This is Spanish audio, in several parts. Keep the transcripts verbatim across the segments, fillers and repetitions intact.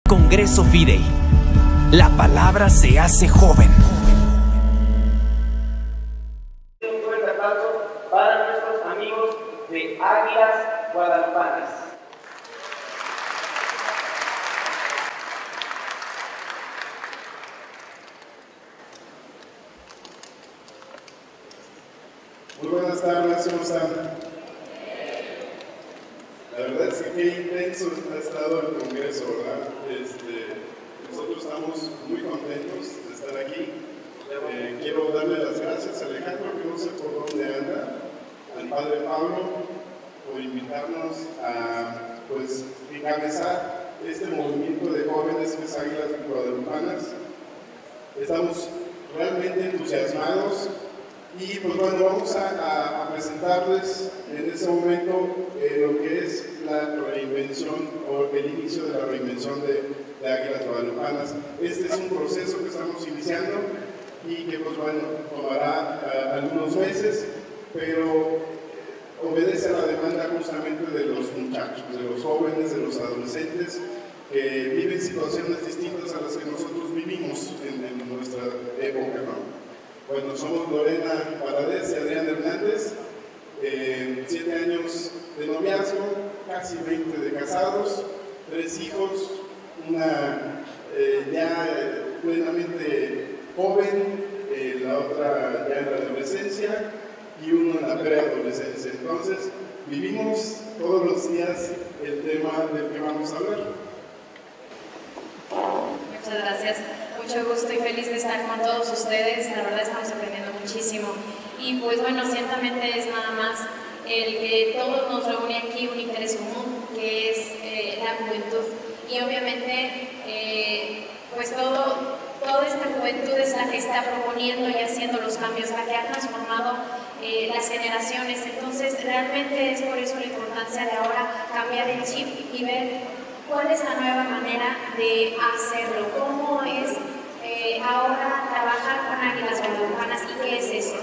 Congreso Fidei. La palabra se hace joven. Un fuerte aplauso para nuestros amigos de Águilas Guadalupanas. Muy buenas tardes, ¿cómo están? La verdad es que qué intenso ha estado el Congreso, ¿verdad? Este, nosotros estamos muy contentos de estar aquí. Eh, quiero darle las gracias a Alejandro, que no sé por dónde anda, al Padre Pablo, por invitarnos a pues, encabezar este movimiento de jóvenes que es Águilas Guadalupanas. Estamos realmente entusiasmados. Y pues bueno, vamos a, a, a presentarles en este momento eh, lo que es la reinvención o el inicio de la reinvención de, de Águilas Guadalupanas. Este es un proceso que estamos iniciando y que pues bueno, tomará uh, algunos meses, pero obedece a la demanda justamente de los muchachos, de los jóvenes, de los adolescentes que viven situaciones distintas a las que nosotros vivimos en, en nuestra época, ¿no? Bueno, somos Lorena Paradés y Adrián Hernández, eh, siete años de noviazgo, casi veinte de casados, tres hijos, una eh, ya eh, plenamente joven, eh, la otra ya en la adolescencia y uno en la preadolescencia. Entonces, vivimos todos los días el tema del que vamos a hablar. Muchas gracias. Mucho gusto y feliz de estar con todos ustedes. La verdad estamos aprendiendo muchísimo. Y pues bueno, ciertamente es nada más el que todos nos reúne aquí un interés común, que es eh, la juventud. Y obviamente, eh, pues todo, toda esta juventud es la que está proponiendo y haciendo los cambios, la que ha transformado eh, las generaciones. Entonces, realmente es por eso la importancia de ahora cambiar el chip y ver cuál es la nueva manera de hacerlo, cómo es eh, ahora trabajar con Águilas Guadalupanas y qué es eso.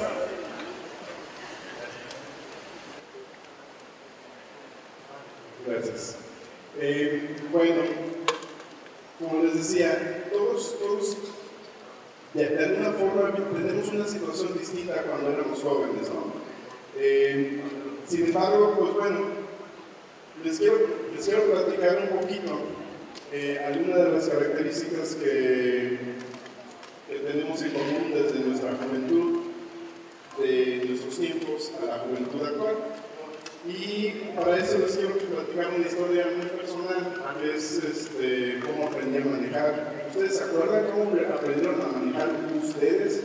Gracias. Eh, bueno, como les decía, todos, todos de, de alguna forma tenemos una situación distinta cuando éramos jóvenes, ¿no? Eh, sin embargo, pues bueno, les quiero, les quiero platicar un poquito eh, algunas de las características que, que tenemos en común desde nuestra juventud, de nuestros tiempos a la juventud actual. Y para eso les quiero platicar una historia muy personal, que es este, cómo aprendí a manejar. ¿Ustedes se acuerdan cómo aprendieron a manejar ustedes?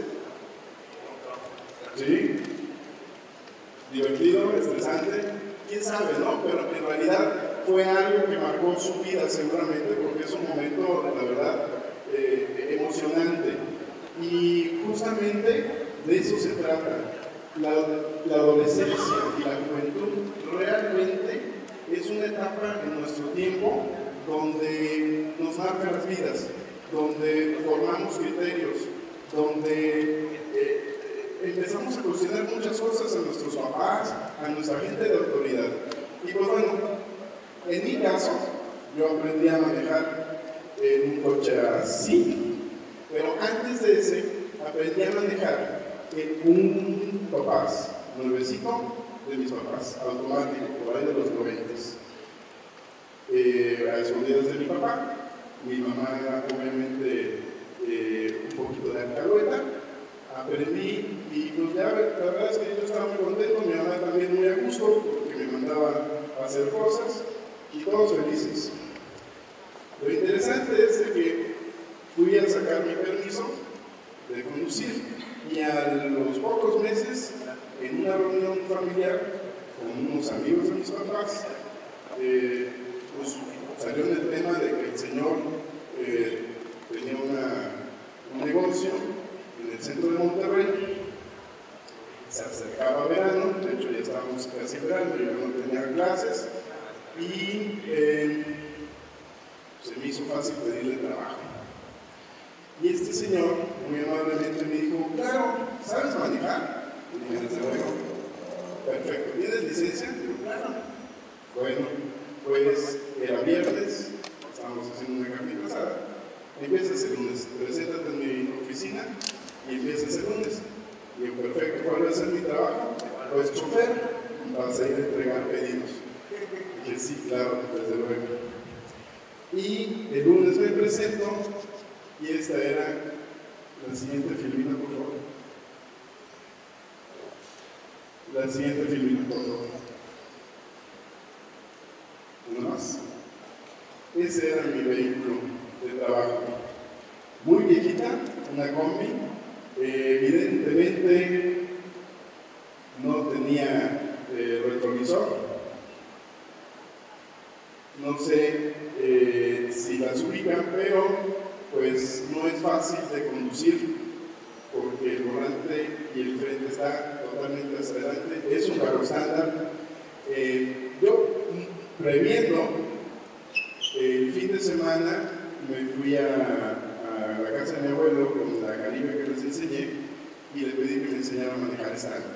¿Sí? ¿Divertido? ¿Estresante? ¿Quién sabe, no? Pero en realidad fue algo que marcó su vida seguramente, porque es un momento, la verdad, eh, emocionante. Y justamente de eso se trata. La, la adolescencia y la juventud realmente es una etapa en nuestro tiempo donde nos marcan las vidas, donde formamos criterios, donde eh, empezamos a cuestionar muchas cosas a nuestros papás, a nuestra gente de autoridad. Y pues bueno, en mi caso, yo aprendí a manejar en un coche así, pero antes de ese, aprendí a manejar en un Topaz, nuevecito de mis papás, automático, por ahí de los noventas. Eh, a escondidas de mi papá, mi mamá obviamente eh, un poquito de alcahueta, aprendí y pues ya la verdad es que yo estaba muy contento, mi mamá también muy a gusto porque me mandaba a hacer cosas y todos felices. Lo interesante es de que fui a sacar mi permiso de conducir y a los pocos meses, en una reunión familiar con unos amigos de mis papás, eh, pues salió en el tema de que el señor eh, tenía una, un negocio en el centro de Monterrey, se acercaba verano, de hecho ya estábamos casi en verano, yo no tenía clases, y eh, se me hizo fácil pedirle trabajo. Y este señor, muy amablemente, me dijo, claro, ¿sabes manejar? Y dije, desde luego, perfecto, ¿tienes licencia? Y digo, claro. Bueno, pues era viernes, estábamos haciendo una carnita asada. empiezas el lunes, preséntate en mi oficina y empiezas el lunes. Y yo, perfecto, ¿cuál va a ser mi trabajo? Pues chofer, vas a ir a entregar pedidos. Y dije, sí, claro, desde luego. Y el lunes me presento y esta era la siguiente filmina, por favor. La siguiente filmina, por favor. Una más. Ese era mi vehículo de trabajo. Muy viejita, una combi. Eh, evidentemente no tenía eh, retrovisor. No sé eh, si las ubican, pero pues no es fácil de conducir porque el volante y el frente está totalmente hacia adelante. Es un carro estándar. Eh, yo, previendo, el fin de semana me fui a, a la casa de mi abuelo con la Caribe que les enseñé y le pedí que me enseñara a manejar estándar.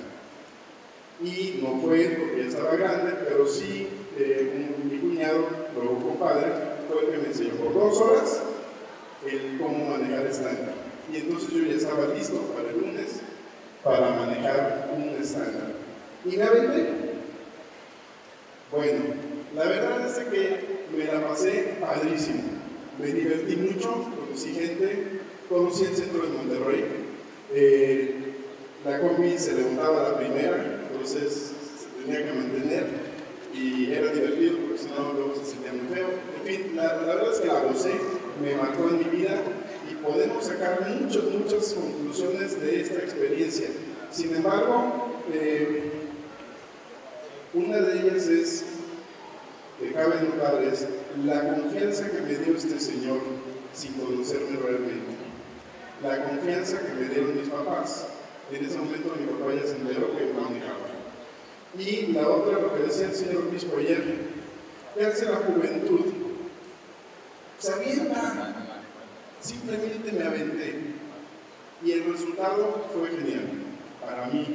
Y no fue porque ya estaba grande, pero sí eh, un, mi cuñado, luego compadre, fue el que me enseñó por dos horas el cómo manejar estándar. Y entonces yo ya estaba listo para el lunes para manejar un estándar. Y me aventé. Bueno, la verdad es que me la pasé padrísimo. Me divertí mucho, conocí gente, conocí el centro de Monterrey. Eh, la combi se levantaba la primera, entonces se tenía que mantener y era divertido porque si no luego se sentía muy feo. En fin, la, la verdad es que la gocé, me marcó en mi vida y podemos sacar muchas, muchas conclusiones de esta experiencia. Sin embargo, eh, una de ellas es, que cabe notar, es la confianza que me dio este señor sin conocerme realmente. La confianza que me dieron mis papás. En ese momento mi papá ya se enteró que yo manejaba. Y la otra, lo que decía el señor obispo ayer, ¿qué hace la juventud? Se avienta. Simplemente me aventé. Y el resultado fue genial para mí.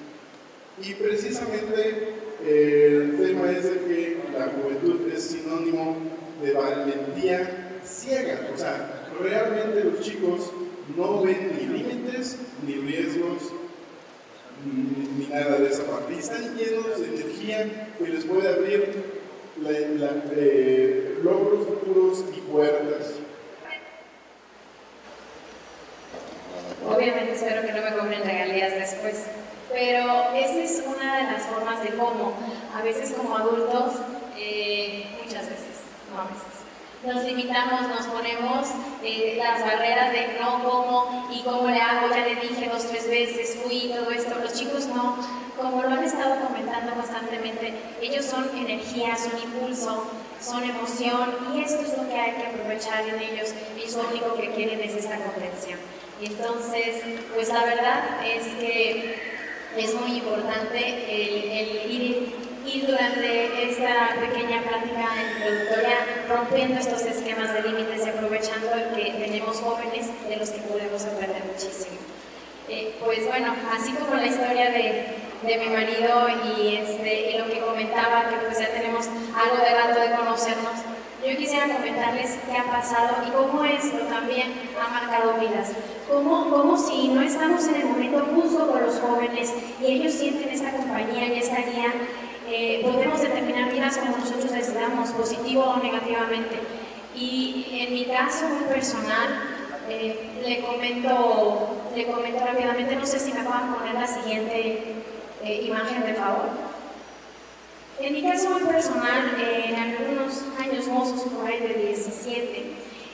Y precisamente eh, el tema es de que la juventud es sinónimo de valentía ciega. O sea, realmente los chicos no ven ni límites, ni riesgos, ni, ni nada de esa parte. Y están llenos de energía que les puede abrir la, la, eh, logros futuros y puertas. Obviamente espero que no me cobren regalías después, pero esa es una de las formas de cómo, a veces como adultos, eh, muchas veces, no a veces, nos limitamos, nos ponemos eh, las barreras de no, cómo y cómo le hago, ya le dije dos, tres veces, fui, todo esto. Los chicos no, como lo han estado comentando constantemente, ellos son energía, son impulso, son emoción, y esto es lo que hay que aprovechar en ellos, y lo único que quieren es esta comprensión. Y entonces, pues la verdad es que es muy importante el, el ir, ir durante esta pequeña plática introductoria rompiendo estos esquemas de límites y aprovechando el que tenemos jóvenes de los que podemos aprender muchísimo. Eh, pues bueno, así como la historia de, de mi marido y, este, y lo que comentaba, que pues ya tenemos algo de rato de conocernos, yo quisiera comentarles qué ha pasado y cómo esto también ha marcado vidas. Cómo, cómo si no estamos en el momento justo con los jóvenes y ellos sienten esta compañía y esta guía, eh, podemos determinar vidas como nosotros decidamos, positivo o negativamente. Y en mi caso muy personal, eh, le, comento, le comento rápidamente, no sé si me puedan poner la siguiente eh, imagen, de favor. En mi caso muy personal, eh, en algunos años mozos, por ahí de diecisiete,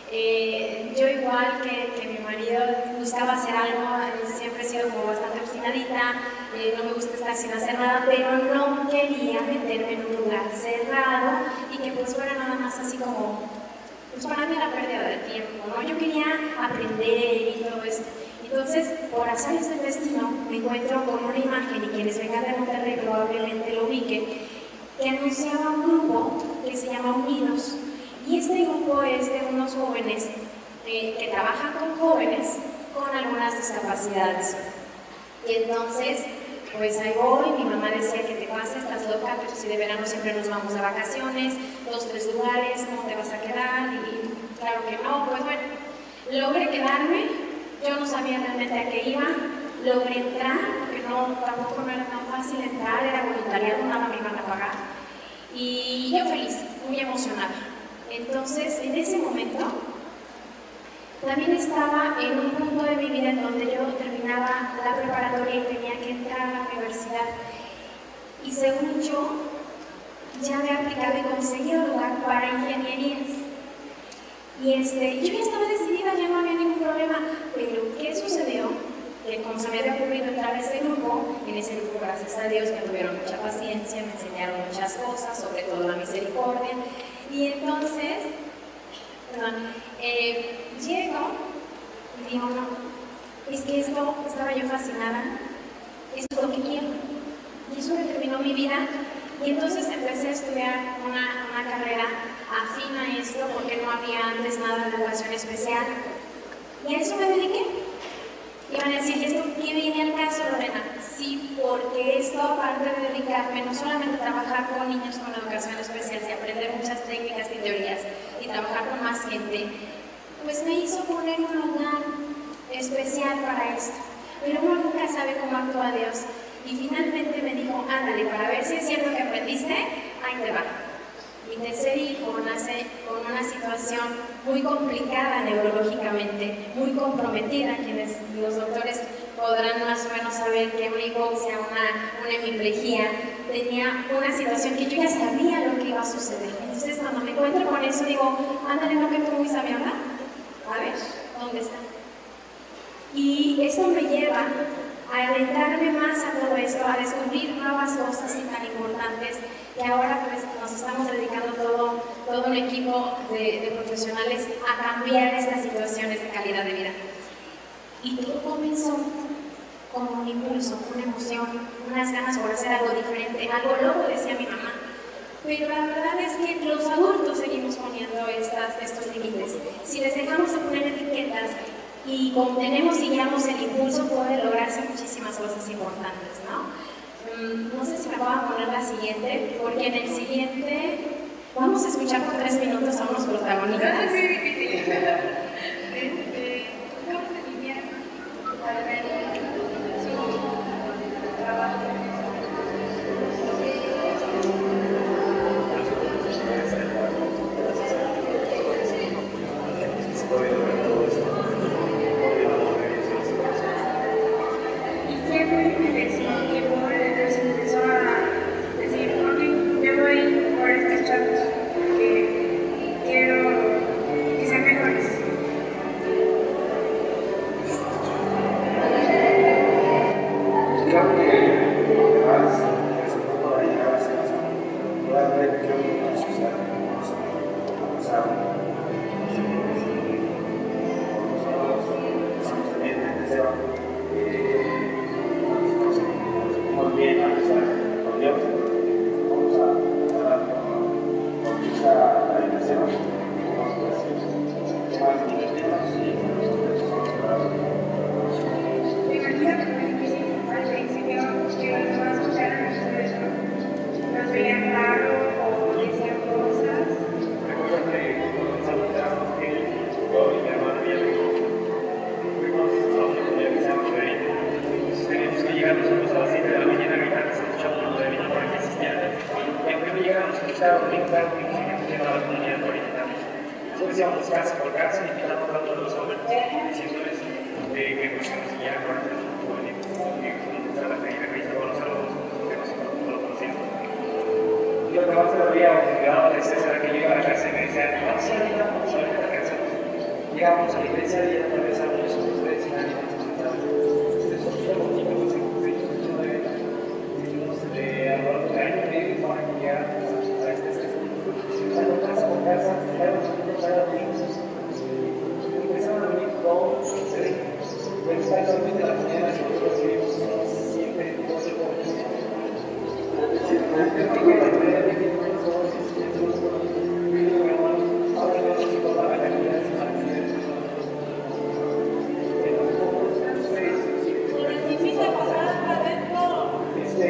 eh, yo igual que, que mi marido buscaba hacer algo, siempre he sido como bastante obstinadita, eh, no me gusta estar sin hacer nada, pero no quería meterme en un lugar cerrado y que pues fuera nada más así como, pues para mí era pérdida de tiempo, ¿no? Yo quería aprender y todo esto. Entonces, por azares del destino, me encuentro con una imagen, y quienes vengan de Monterrey probablemente lo ubiquen, que anunciaba un grupo que se llama Unidos, y este grupo es de unos jóvenes eh, que trabajan con jóvenes con algunas discapacidades. Y entonces, pues ahí voy, mi mamá decía, que te pasa, estás loca, pero si de verano siempre nos vamos de vacaciones, dos, tres lugares, ¿cómo te vas a quedar? Y claro que no, pues bueno. Logré quedarme, yo no sabía realmente a qué iba, logré entrar, porque no, tampoco no era tan fácil entrar, era voluntariado, nada me iban a pagar. Y yo feliz, muy emocionada. Entonces, en ese momento, también estaba en un punto de mi vida en donde yo terminaba la preparatoria y tenía que entrar a la universidad. Y según yo, ya había aplicado y conseguido lugar para ingenierías. Y este, yo ya estaba decidida, ya no había ningún problema. Pero, ¿qué sucedió? Que como se me había ocurrido entrar a ese grupo, en ese grupo, gracias a Dios, me tuvieron mucha paciencia, me enseñaron muchas cosas, sobre todo la misericordia. Y entonces, perdón, eh, llego y digo, no, es que esto, estaba yo fascinada, esto es lo que quiero. Y eso determinó mi vida. Y entonces empecé a estudiar una, una carrera afín a esto, porque no había antes nada de educación especial. Y a eso me dediqué. Iban a decir, ¿y esto qué viene al caso, Lorena? Sí, porque esto, aparte de dedicarme no solamente a trabajar con niños con educación especial y aprender muchas técnicas y teorías y trabajar con más gente, pues me hizo poner un lugar especial para esto. Pero uno nunca sabe cómo actúa Dios. Y finalmente me dijo, ándale, para ver si es cierto que aprendiste, ahí te va. Y te cedí con una, con una situación muy complicada neurológicamente, muy comprometida. Quienes los doctores podrán más o menos saber que una hipoxia, una, una hemiplegia, tenía una situación que yo ya sabía lo que iba a suceder. Entonces cuando me encuentro con eso digo, ándale, no que tú muy sabionda, a ver, ¿dónde está? Y esto me lleva a adentrarme más a todo esto, a descubrir nuevas cosas tan importantes, y ahora pues nos estamos dedicando todo, todo un equipo de, de profesionales a cambiar estas situaciones de calidad de vida. Y todo comenzó como un impulso, una emoción, unas ganas por hacer algo diferente, algo loco, decía mi mamá. Pero la verdad es que los adultos seguimos poniendo estas, estos límites. Si les dejamos de poner etiquetas y contenemos y guiamos el impulso, puede lograrse muchísimas cosas importantes, ¿no? No sé si me puedo poner la siguiente, porque en el siguiente vamos a escuchar por tres minutos a unos protagonistas. Es muy difícil. Este, vamos a limpiar para ver su trabajo.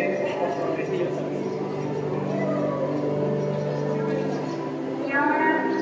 Y ahora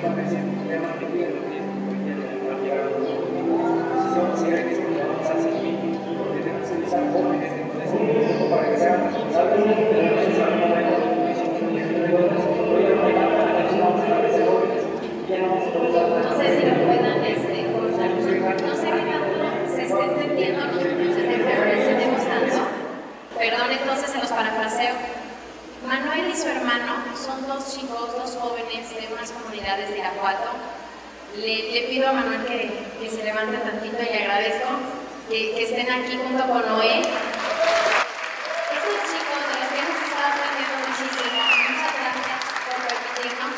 parecen un tema que tiene cualquiera de los jóvenes. Si vamos a ir a esto, vamos a servir, porque tenemos que usar jóvenes dentro de este grupo para que sean responsables de los sistemas de la comisión de regidores. Hoy en la mañana vamos a establecer jóvenes y ya no vamos a colocar nada. No sé si lo puedan este, cortar. No sé qué tanto se esté entendiendo, no sé qué entendemos tanto. Perdón, entonces se los parafraseo. Manuel y su hermano son dos chicos, dos jóvenes de unas comunidades de Irapuato. Le, le pido a Manuel que, que se levante tantito y agradezco que, que estén aquí junto con Noé. Estos chicos de los que hemos estado aprendiendo muchísimo, muchas gracias por permitirnos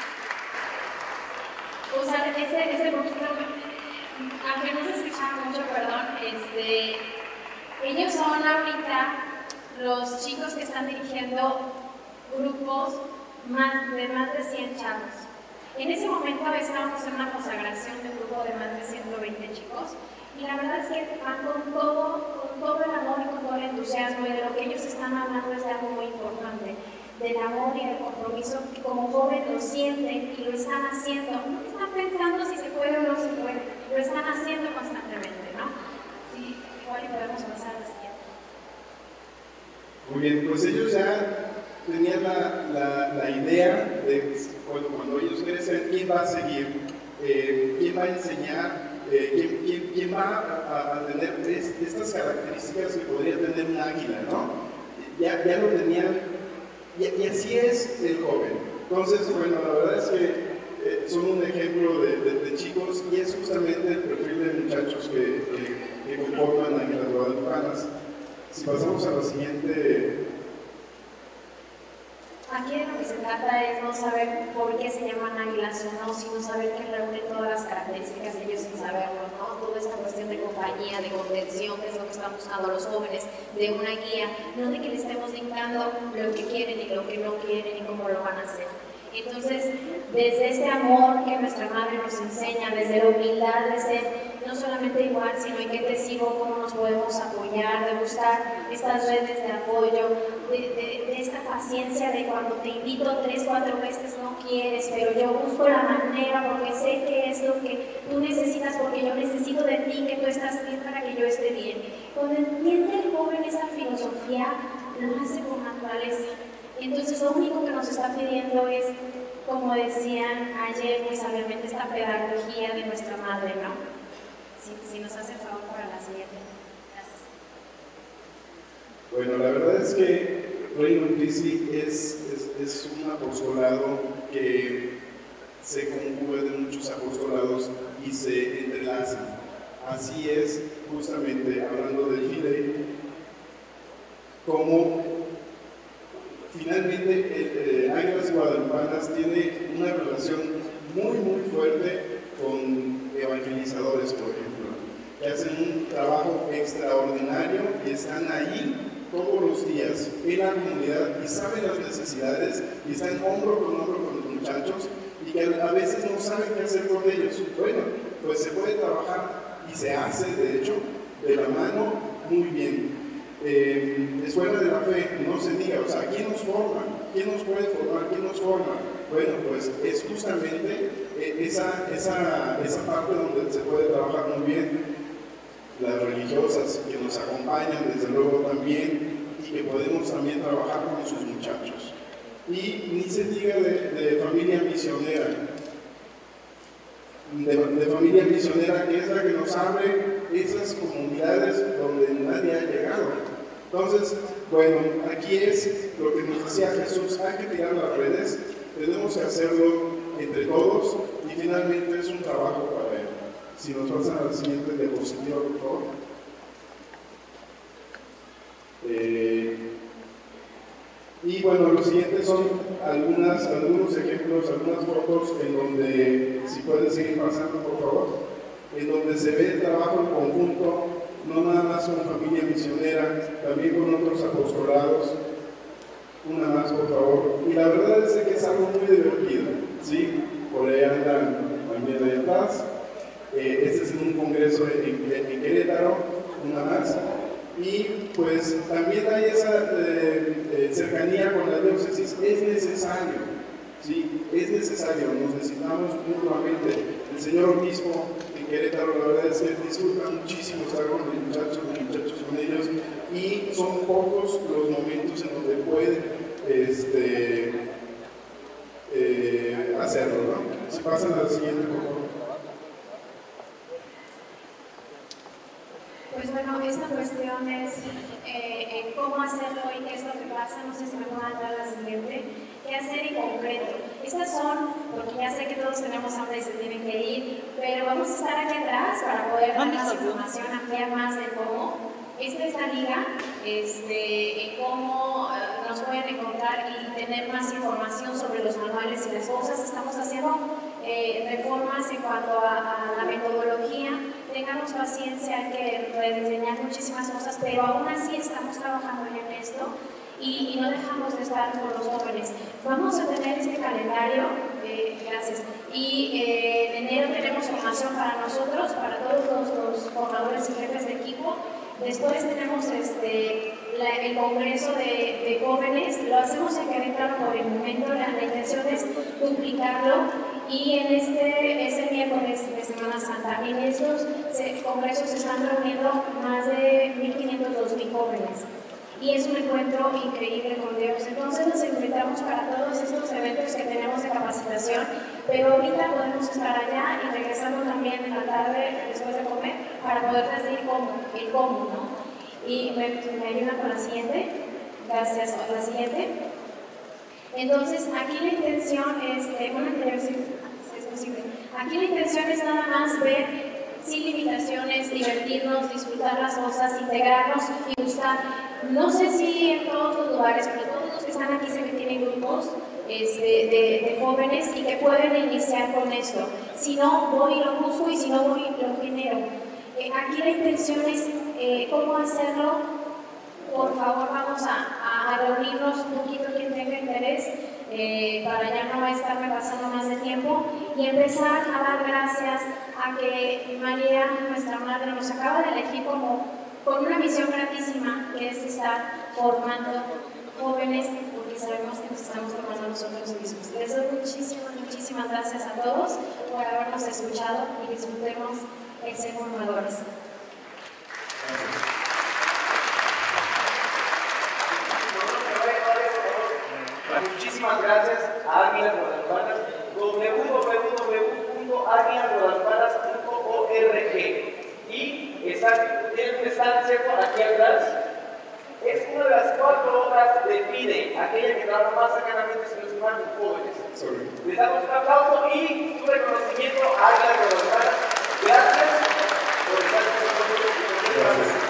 usar este, este poquito, aunque no se escuchaba mucho, perdón, este, ellos son ahorita los chicos que están dirigiendo grupos más, de más de cien chavos. En ese momento estábamos en una consagración de un grupo de más de ciento veinte chicos y la verdad es que van con todo, con todo el amor y con todo el entusiasmo, y de lo que ellos están hablando es de algo muy importante, del amor y del compromiso que como joven lo sienten y lo están haciendo. No están pensando si se puede o no se puede, lo están haciendo constantemente, ¿no? Sí, igual podemos pasar a la siguiente. Muy bien, pues ellos ya tenían la, la, la idea de bueno, cuando ellos crecen, quién va a seguir, eh, quién va a enseñar, eh, quién, quién, quién va a, a tener es, estas características que podría tener un águila, ¿no? Ya, ya lo tenían, y, y así es el joven. Entonces, bueno, la verdad es que eh, son un ejemplo de, de, de chicos, y es justamente el perfil de muchachos que, que, que conforman Águilas Guadalupanas. Si pasamos a la siguiente. Aquí de lo que se trata es no saber por qué se llaman águilas o no, sino saber que reúnen todas las características de ellos sin saberlo, ¿no? Toda esta cuestión de compañía, de contención, que es lo que están buscando los jóvenes, de una guía, no de que le estemos dictando lo que quieren y lo que no quieren y cómo lo van a hacer. Entonces, desde este amor que nuestra madre nos enseña, desde la humildad de ser no solamente igual, sino en qué te sigo, cómo nos podemos apoyar, de buscar estas redes de apoyo, de, de, de esta paciencia de cuando te invito tres, cuatro veces no quieres, pero yo busco la manera porque sé que es lo que tú necesitas, porque yo necesito de ti, que tú estás bien para que yo esté bien. Cuando entiende el joven esa filosofía, lo hace con naturaleza. Entonces lo único que nos está pidiendo es, como decían ayer muy sabiamente, esta pedagogía de nuestra madre, ¿no? Si, si nos hace favor para la siguiente. Gracias. Bueno, la verdad es que Reino Unisi es, es, es un apostolado que se conjuga de muchos apostolados y se entrelazan. Así es, justamente hablando del Fidei, como finalmente el, eh, Águilas Guadalupanas tiene una relación muy muy fuerte con evangelizadores, por ejemplo, que hacen un trabajo extraordinario y están ahí todos los días en la comunidad y saben las necesidades y están hombro con hombro con los muchachos y que a veces no saben qué hacer con ellos. Bueno, pues se puede trabajar y se hace, de hecho, de la mano muy bien. Eh, escuela de la fe, no se diga, o sea, ¿quién nos forma? ¿Quién nos puede formar? ¿Quién nos forma? Bueno, pues es justamente eh, esa, esa, esa parte donde se puede trabajar muy bien. Las religiosas que nos acompañan, desde luego también, y que podemos también trabajar con sus muchachos. Y ni se diga de, de familia misionera, de, de familia misionera que es la que nos abre esas comunidades donde nadie ha llegado. Entonces, bueno, aquí es lo que nos decía Jesús, hay que tirar las redes, tenemos que hacerlo entre todos y finalmente es un trabajo para él. Si nos pasan a la siguiente diapositiva, por favor. Eh, y bueno, los siguientes son algunas, algunos ejemplos, algunas fotos en donde, si pueden seguir pasando, por favor, en donde se ve el trabajo en conjunto, no nada más con familia misionera, también con otros apostolados. Una más, por favor. Y la verdad es que es algo muy divertido, ¿sí? Por ahí andan también ahí atrás. Eh, este es en un congreso en, en, en Querétaro, una más. Y pues también hay esa eh, eh, cercanía con la diócesis, es necesario, Sí, es necesario, nos necesitamos mutuamente. El señor obispo en Querétaro, la verdad es que disfruta muchísimo estar con los muchachos, los muchachos con ellos, y son pocos los momentos en donde puede este, eh, hacerlo, ¿no? Si pasan a la siguiente, por favor. Pues bueno, esta cuestión es eh, cómo hacerlo y qué es lo que pasa. No sé si me puedan dar la siguiente. ¿Qué hacer en concreto? Estas son, porque ya sé que todos tenemos hambre y se tienen que ir, pero vamos a estar aquí atrás para poder dar más información, ampliar más de cómo. Esta es la liga, este, cómo uh, nos pueden encontrar y tener más información sobre los manuales y las cosas. Estamos haciendo eh, reformas en cuanto a, a la metodología. Tengamos paciencia, hay que rediseñar muchísimas cosas, pero aún así estamos trabajando ya en esto y, y no dejamos de estar con los jóvenes. Vamos a tener este calendario, eh, gracias, y eh, en enero tenemos formación para nosotros, para todos los, los formadores y jefes de equipo. Después tenemos este, la, el congreso de, de jóvenes, lo hacemos en Querétaro por el momento, la, la intención es duplicarlo. Y en este, este miércoles de Semana Santa, en estos se, congresos se están reuniendo más de mil quinientos, dos mil jóvenes. Y es un encuentro increíble con Dios. Entonces nos enfrentamos para todos estos eventos que tenemos de capacitación, pero ahorita podemos estar allá y regresando también en la tarde después de comer para poder decir cómo, el cómo, ¿no? Y me, me ayudan con la siguiente. Gracias. La siguiente. Entonces, aquí la intención es, eh, una anterior, si es posible, aquí la intención es nada más ver sin limitaciones, divertirnos, disfrutar las cosas, integrarnos y gustar. No sé si en todos los lugares, pero todos los que están aquí sé que tienen grupos este, de, de jóvenes y que pueden iniciar con esto. Si no, voy y lo busco y si no, voy y lo genero. Eh, aquí la intención es eh, cómo hacerlo. Por favor, vamos a, a reunirnos un poquito quien tenga interés eh, para ya no estarme pasando más de tiempo y empezar a dar gracias a que María, nuestra madre, nos acaba de elegir como con una misión grandísima que es estar formando jóvenes porque sabemos que nos estamos formando nosotros mismos. Les doy muchísimas, muchísimas gracias a todos por habernos escuchado y disfrutemos el ser formadores. Muchísimas gracias a Águilas Guadalparas, w w w punto águilas guadalparas punto org. Y está, tienen un stand seco aquí atrás. Es una de las cuatro obras de PIDE, aquella que trabaja más cercanamente con los humanos jóvenes. Les damos un aplauso y un reconocimiento a Águilas Guadalparas. Gracias por estar con nosotros.